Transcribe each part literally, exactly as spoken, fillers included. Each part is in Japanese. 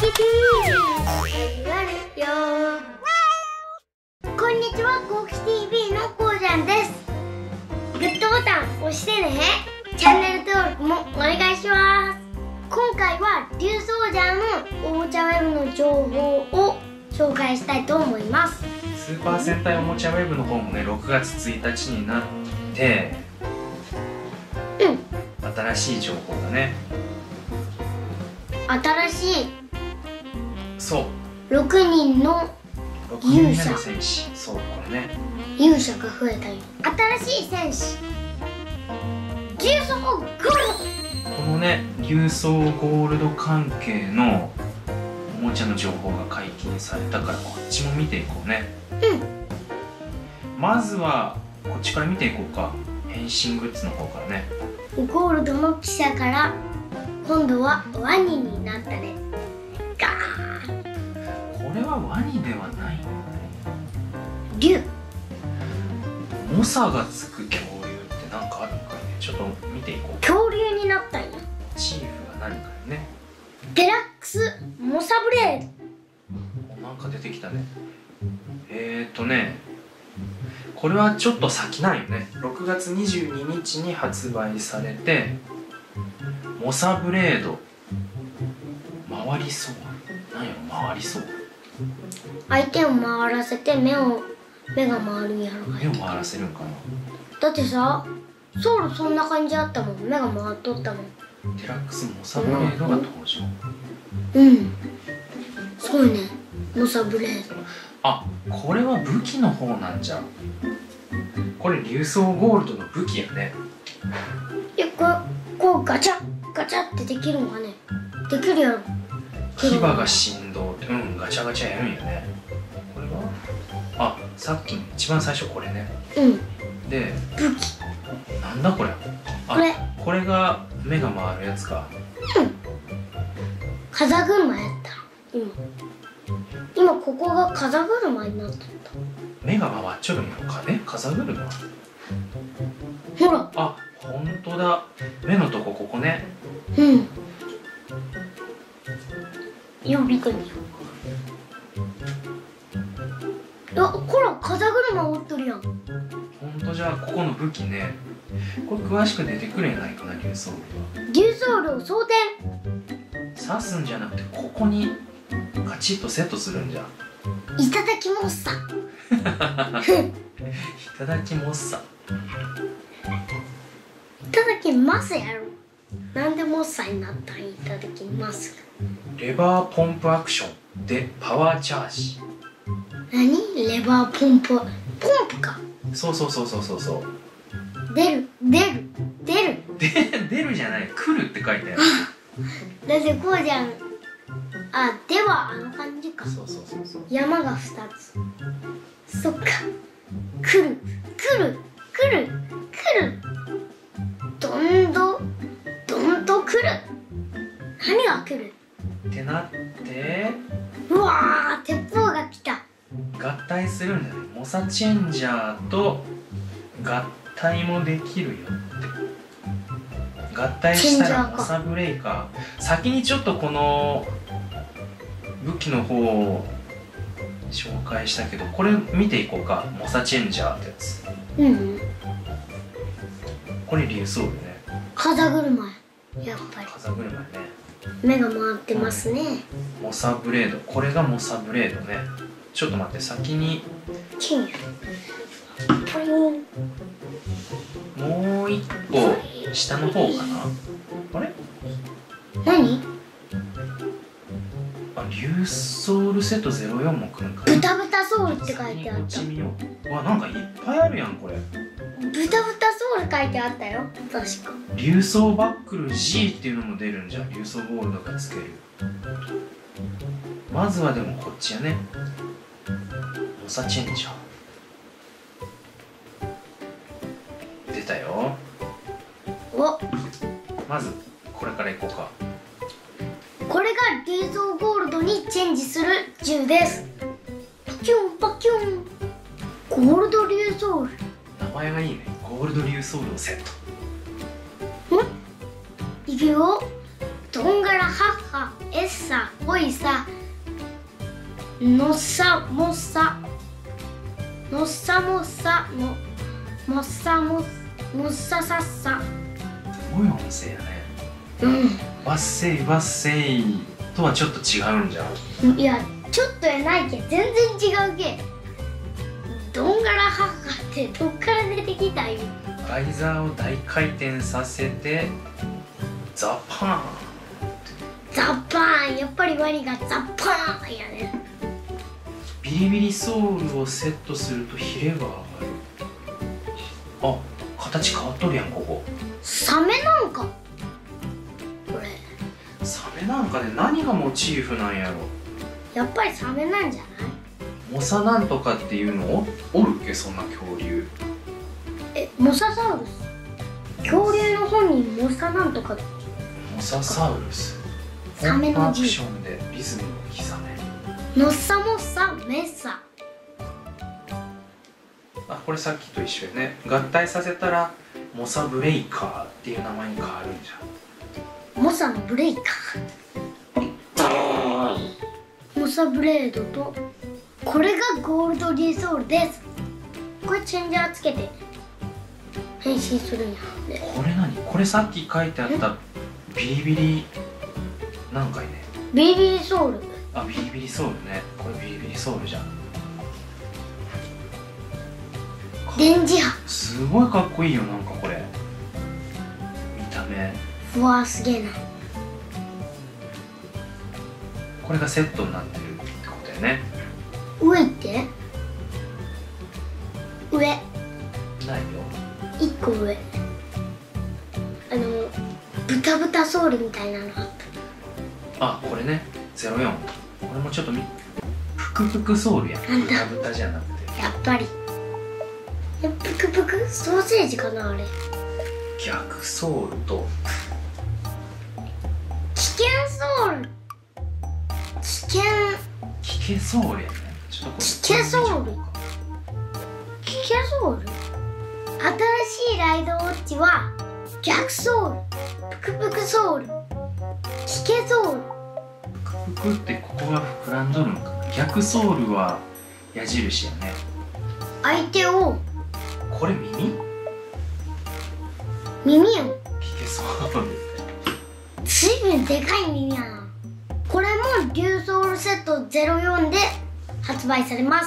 ティーやるよ。こんにちは、コウキ ティービー のこうちゃんです。グッドボタン押してね。チャンネル登録もお願いします。今回はリュウソウジャーのおもちゃウェブの情報を紹介したいと思います。 スーパー戦隊おもちゃウェブの方もね、ろくがつついたちになってうん新しい情報がね、 新しいそうろくにんの勇者戦士、そうこれね勇者が増えたよ。新しい戦士リュウソウゴールド。 このねリュウソウゴールド関係のおもちゃの情報が解禁されたから、こっちも見ていこうね。 うん、 まずはこっちから見ていこうか。変身グッズの方からね。 ゴールドの記者から今度はワニになったね。ガー。 これはワニではないよね。 竜。 猛者がつく恐竜ってなんかあるのかね。ちょっと見ていこう。 恐竜になったんや。 チーフが何かね。 デラックスモサブレード。なんか出てきたね。えーとねこれはちょっと先なんよね。ろくがつにじゅうににちに発売されて、モサブレード回りそう。何やろ回りそう。 相手を回らせて目を目が回るんやろ。 目を回らせるんかな。 だってさ、ソウルそんな感じあったもん。目が回っとったもん。 デラックスモサブレードが登場。 うん、すごいね、モサブレード。 あ、これは武器の方なんじゃ。これリュウソウゴールドの武器やね。 いや、こうこうガチャガチャってできるのかね。できるやろ。 牙が振動って、うんガチャガチャやるんやね。これはあ、さっきの一番最初これね。 うんで武器なんだこれ。あ、 これこれが目が回るやつか。 うん風車やった今今ここが風車になっとった。 目が回っちょるんやろかね。風車。 ほら、 あ、ほんとだ。目のとこここね。 うん呼び込みよ。あ、ほら風車折っとるやん。 ほんとじゃ。ここの武器ね、これ詳しく出てくるんやないかな。リュウソウルはリュウソウルを装填。 刺すんじゃなくてここにカチッとセットするんじゃ。 いただきますさ。 いただきますさ。 いただきますやろ。なんでモッサになったん。いただきますレバーポンプアクションでパワーチャージ。 何レバーポンプ。ポンプか。 そうそうそうそうそうそう。 出る出る出るで出るじゃない、来るって書いてある。 だってこうじゃん。あ、ではあの感じか。 そうそうそうそう。 山がふたつ。そっか。来る来る来る来る。どんどどんと来る。何が来るってなって、 うわー、鉄砲が来た。 合体するんだよね。モサチェンジャーと合体もできるよって。合体したらモサブレイカー。先にちょっとこの武器の方を紹介したけど、これ見ていこうか。モサチェンジャーってやつ。 うん、 これリュウソウルね。 風車や。やっぱり風車ね。 目が回ってますね。 モサブレード。これがモサブレードね。ちょっと待って、先に金や。ポリン。 もう一個下の方かな。あれ何。 あ、リュウソウルセットゼロよんも来るんか。 ブタブタソウルって書いてあった。 こっち見よう。うわ、なんかいっぱいあるやんこれ。 ブタブタソウル書いてあったよ確か。 リュウソウバックル G っていうのも出るんじゃん。リュウソウゴールドがつける。まずはでもこっちやね。モサチェンジャー出たよ。 お、 まずこれからいこうか。 これがリュウソウゴールドにチェンジする銃です。パキュンパキュン。ゴールドリュウソウル。 名前がいいね。ゴールドリュウソウルをセット。 んいくよ。どんがらはっはエッサ、オイサ、ノッサモッサ、ノッサモッサ、ノモッサモッモッササッサ。 すごい音声やね。 うん。 わっせいわっせいとはちょっと違うんじゃん。 いや、ちょっとやないけ、全然違うけ。どんがらはっかってどっから出てきたよ。 相座を大回転させてザパーン。 ザパーン、やっぱりワニがザパーンやね。 ビリビリソウルをセットするとヒレが上がる。あ、形変わっとるやん。ここサメなんか、これサメなんかね。何がモチーフなんやろ。 やっぱりサメなんじゃない？ モサなんとかっていうのおおるっけ、そんな恐竜。 え、モササウルス。恐竜の本にモサなんとか。 モササウルス。 サメの字。 アクションでリズムを刻め。 ノッサモッサメッサ。 あ、これさっきと一緒やね。合体させたらモサブレイカーっていう名前に変わるんじゃん。 モサのブレイカー。モサブレードと、これがゴールドリーソウルです。これチェンジャーつけて変身するんや。 これ何？これさっき書いてあったビリビリなんかいね。 ビリビリソウル。 あ、ビリビリソウルね。これビリビリソウルじゃん。 電磁波。 すごいかっこいいよ。なんかこれ見た目。 うわー、すげえな。 これがセットになってるってことだよね。 上行って。上ないよ。 一個上。あのブタブタソウルみたいなのあった。 あ、これね。ゼロよん。これもちょっとみプクプクソウルやん。 なんだブタブタじゃなくて。 やっぱり。え、プクプクソーセージかな、あれ。 逆ソウルと危険ソウル。危険危険ソウルやね。ちょっとこれ危険ソウル。危険ソウル。新しいライドウォッチは逆ソウル、プクプクソウル、危険ソウル。 プクプクってここが膨らんどるのかな。逆ソウルは矢印やね。 相手をこれ耳？ 耳やん。 危険ソウル。 ずいぶんでかい耳やな。これもリュウソウルセットゼロよんで発売されます。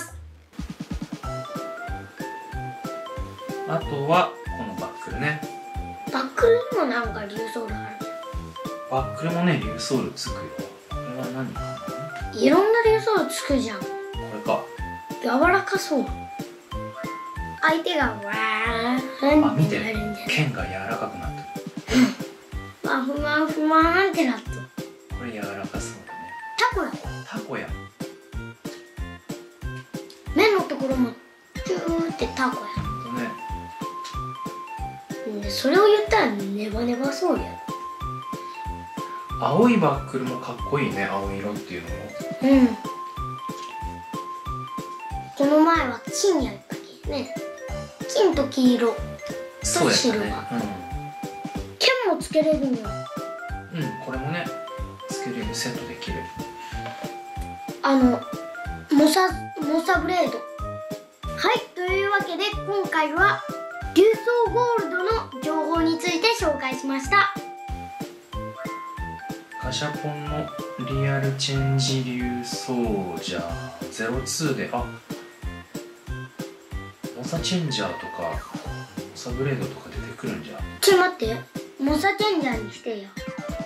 あとはこのバックルね。 バックルにもなんかリュウソウルある。 バックルもね、リュウソウルつくよ。これは何かな。 いろんなリュウソウルつくじゃん。 これか。 柔らかそう。相手がわーあ、 ん見てってなるんじゃない。 剣が柔らかくなってる。 わふわふわーんってなった。 これ柔らかそうだね。 タコや。 タコや。 目のところもキューってタコや。 ほんとね。 でそれを言ったらネバネバそうや。 青いバックルもかっこいいね。青色っていうのも。 うん。この前は金やったっけね。金と黄色とそうやったシルバー。 ね。 剣もつけれるのよ。 うん、うん、これもねつけれる、セットできる。 あのモサモサブレード。はい、というわけで今回はリュウソウゴールドの情報について紹介しました。 ガシャポンのリアルチェンジリュウソウジャーゼロツーで、あ、モサチェンジャーとかモサブレードとか出てくるんじゃん。 ちょっと待って、モサチェンジャーにしてよ。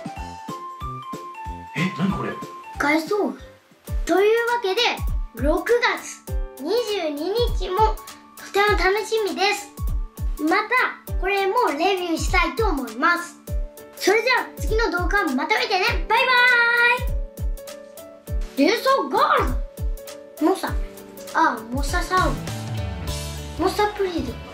え、なにこれ。 外装というわけでろくがつにじゅうににちもとても楽しみです。またこれもレビューしたいと思います。それじゃあ次の動画また見てね。バイバーイ。リュウソウゴールドモサ、あ、モササウル、モサプリード。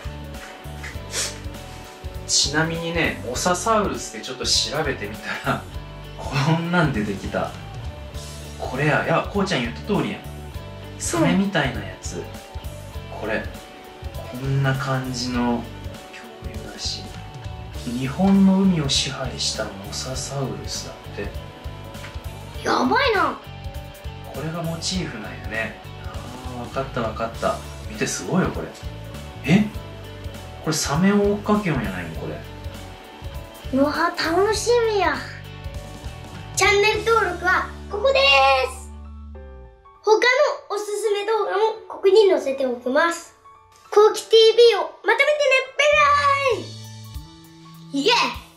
ちなみにね、モササウルスってちょっと調べてみたらこんなん出てきた。これや、いや、こうちゃん言った通りやん。サメみたいなやつ。これこんな感じの恐竜らしい。日本の海を支配したモササウルスだって。 やばいな。 これがモチーフなんやね。ああ、分かった分かった。見て、すごいよこれ。え、これサメを追っかけようんやないのこれ。 うわ、楽しみや。チャンネル登録はここです。他のおすすめ動画もここに載せておきます。こうき ティーブイ をまた見てね。バイバイ。イエーイ。